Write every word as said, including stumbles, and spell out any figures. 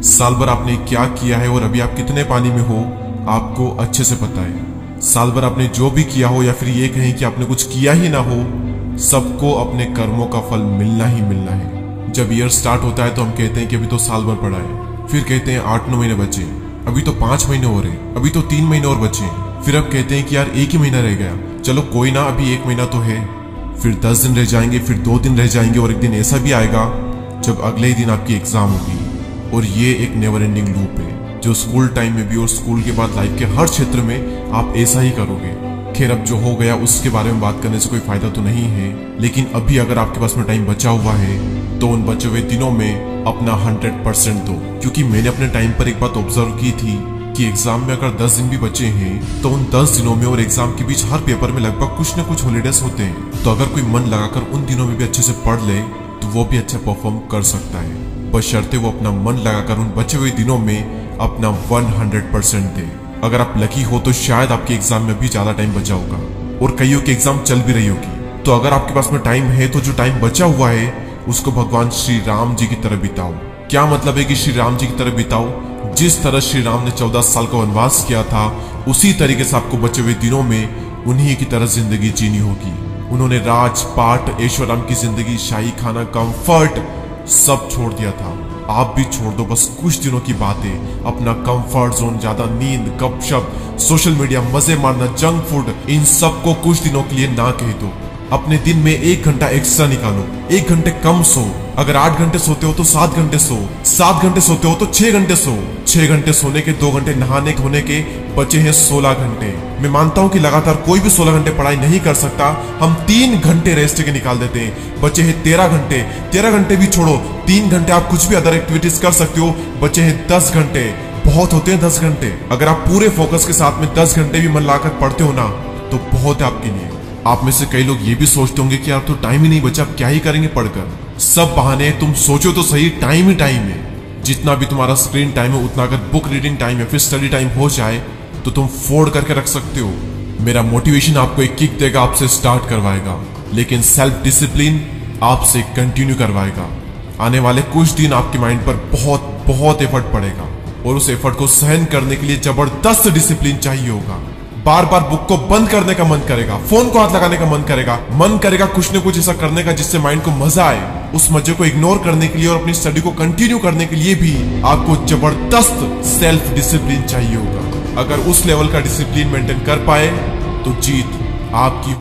साल भर आपने क्या किया है और अभी आप कितने पानी में हो आपको अच्छे से पता है। साल भर आपने जो भी किया हो या फिर ये कहें कि आपने कुछ किया ही ना हो, सबको अपने कर्मों का फल मिलना ही मिलना है। जब ईयर स्टार्ट होता है तो हम कहते हैं कि अभी तो साल भर पड़ा है, फिर कहते हैं आठ नौ महीने बचे, अभी तो पांच महीने हो रहे, अभी तो तीन महीने और बचे, फिर अब कहते हैं कि यार एक ही महीना रह गया, चलो कोई ना अभी एक महीना तो है, फिर दस दिन रह जाएंगे, फिर दो दिन रह जाएंगे और एक दिन ऐसा भी आएगा जब अगले ही दिन आपकी एग्जाम होगी। और ये एक नेवर एंडिंग लूप है जो स्कूल टाइम में भी और स्कूल के बाद लाइफ के हर क्षेत्र में आप ऐसा ही करोगे। खैर अब जो हो गया उसके बारे में बात करने से कोई फायदा तो नहीं है, लेकिन अभी अगर आपके पास में टाइम बचा हुआ है तो उन बचे हुए दिनों में अपना हंड्रेड परसेंट दो। क्योंकि मैंने अपने टाइम पर एक बात ऑब्जर्व की थी कि एग्जाम में अगर दस दिन भी बचे हैं तो उन दस दिनों में और एग्जाम के बीच हर पेपर में लगभग कुछ न कुछ हॉलीडेज होते हैं। तो अगर कोई मन लगाकर उन दिनों में भी अच्छे से पढ़ ले तो वो भी अच्छा परफॉर्म कर सकता है, बशर्ते वो अपना मन लगाकर उन बचे हुए दिनों में अपना हंड्रेड परसेंट दे। अगर आप लकी हो तो शायद आपके एग्जाम में भी ज्यादा टाइम बचा होगा और कईयों की एग्जाम चल भी रही होगी। तो अगर आपके पास में टाइम है तो जो टाइम बचा हुआ है उसको भगवान श्री राम जी की तरह बिताओ। क्या मतलब है कि श्री राम जी की तरह बिताओ? जिस तरह श्री राम ने चौदह साल का वनवास किया था उसी तरीके से आपको बचे हुए दिनों में उन्हीं की तरह जिंदगी जीनी होगी। उन्होंने राजपाट, ऐशोआराम की जिंदगी, शाही खाना, कंफर्ट सब छोड़ दिया था। आप भी छोड़ दो, बस कुछ दिनों की बातें, अपना कंफर्ट जोन, ज्यादा नींद, गपशप, सोशल मीडिया, मजे मारना, जंक फूड, इन सब को कुछ दिनों के लिए ना कह दो। अपने दिन में एक घंटा एक्स्ट्रा निकालो, एक घंटे कम सो। अगर आठ घंटे सोते हो तो सात घंटे सो, सात घंटे सोते हो तो छह घंटे सो, छह घंटे सोने के दो घंटे नहाने धोने के बचे हैं सोलह घंटे। मैं मानता हूं कि लगातार कोई भी सोलह घंटे पढ़ाई नहीं कर सकता, हम तीन घंटे रेस्ट के निकाल देते हैं, बचे हैं तेरह घंटे। तेरह घंटे भी छोड़ो, तीन घंटे आप कुछ भी अदर एक्टिविटीज कर सकते हो, बचे हैं दस घंटे। बहुत होते हैं दस घंटे। अगर आप पूरे फोकस के साथ में दस घंटे भी मन लगाकर पढ़ते हो ना तो बहुत है आपके लिए। आप में से कई लोग ये भी सोचते होंगे कि यार तो टाइम ही नहीं बचा, अब क्या ही करेंगे पढ़कर। सब बहाने, तुम सोचो तो सही, टाइम ही टाइम है। जितना भी तुम्हारा स्क्रीन टाइम है उतना अगर बुक रीडिंग टाइम या फिर स्टडी टाइम हो जाए तो तुम फोड़ करके रख सकते हो। मेरा मोटिवेशन आपको एक किक देगा, आपसे स्टार्ट करवाएगा, लेकिन सेल्फ डिसिप्लिन आपसे कंटिन्यू करवाएगा। आने वाले कुछ दिन आपके माइंड पर बहुत बहुत एफर्ट पड़ेगा और उस एफर्ट को सहन करने के लिए जबरदस्त डिसिप्लिन चाहिए होगा। बार बार बुक को बंद करने का मन करेगा, फोन को हाथ लगाने का मन करेगा, मन करेगा कुछ न कुछ ऐसा करने का जिससे माइंड को मजा आए। उस मजे को इग्नोर करने के लिए और अपनी स्टडी को कंटिन्यू करने के लिए भी आपको जबरदस्त सेल्फ डिसिप्लिन चाहिए होगा। अगर उस लेवल का डिसिप्लिन मेंटेन कर पाए तो जीत आपकी